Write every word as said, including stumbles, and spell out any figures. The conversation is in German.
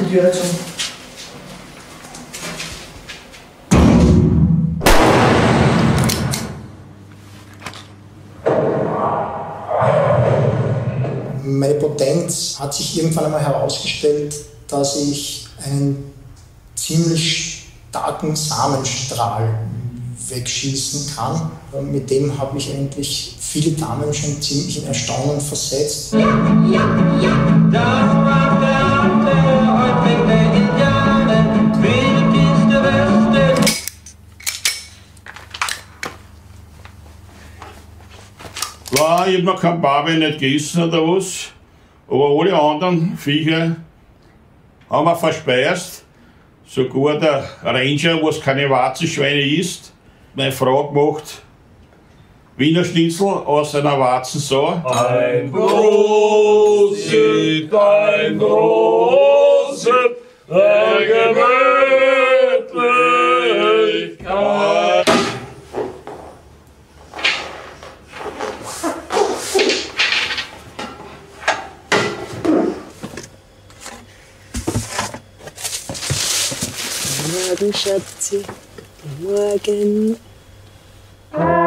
die Türe zu. Meine Potenz hat sich irgendwann einmal herausgestellt, dass ich einen ziemlich starken Samenstrahl wegschießen kann. Mit dem habe ich eigentlich viele Damen schon ziemlich in Erstaunen versetzt. Ja, ja, ja, das war der alte Häuptling der Indianer, wilkiste Westen. War, ich hab noch kein Barbe nicht gegessen oder was, aber alle anderen Viecher haben wir verspeist. Sogar der Ranger, was keine Warzenschweine isst, meine Frau gemacht, Wiener Schnitzel aus einer Warzensau. Ein großes, ein großes, der Gemütlichkeit. Morgen, Schatzi, morgen.